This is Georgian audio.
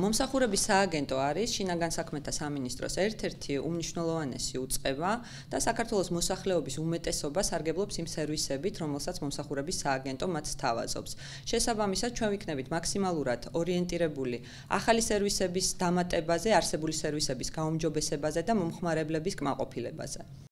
მომსახურების სააგენტო არის შინაგან საქმეთა სამინისტროს ერთ-ერთი უმნიშვნელოვანესი უწყება და საქართველოს მოსახლეობის უმეტესობა სარგებლობს იმ სერვისებით, რომელსაც მომსახურების სააგენტო მათ სთავაზობს. შესაბამისად, ჩვენ ვიქნებით მაქსიმალურად ორიენტირებული ახალი სერვისების დამატებაზე, არსებული სერვისების გაუმჯობესებაზე და მომხმარებლების კმაყოფილებაზე.